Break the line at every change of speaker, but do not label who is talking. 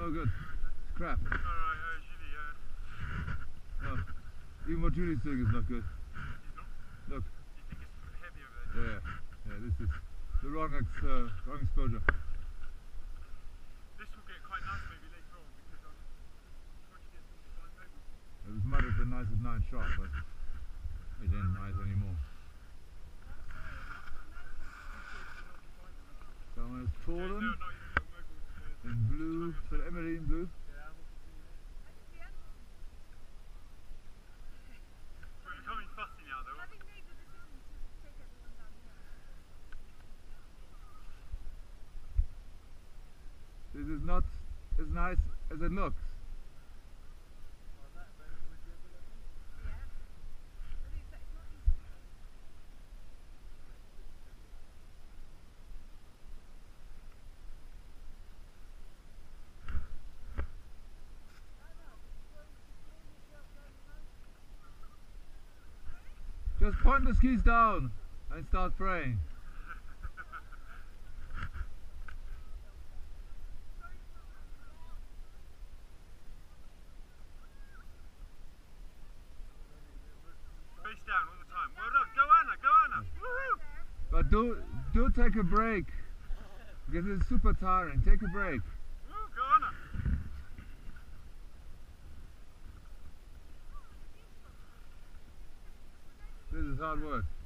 no good. It's crap.
Alright, Julie,
No. Even what Julie's doing is not good.
he's not.
Look.
You think it's heavy over there?
Yeah, this is the wrong exposure.
This will get quite nice maybe later on because once you get some fine levels.
It was mud at the nicest 9 shot, but it ain't nice anymore. Someone has
No,
Toren
not even little moguls.
in blue, so Emily in blue.
Yeah, I'm looking for you. We're becoming fussy now though.
Having made the decision to take everyone down here.
This is not as nice as it looks.
Yeah. But it's not easy.
Just point the skis down and start praying.
Face down all the time. Well done. Go Anna, go Anna. Woohoo!
But do take a break, because it's super tiring. Take a break.
Woo, go Anna.
This is hard work.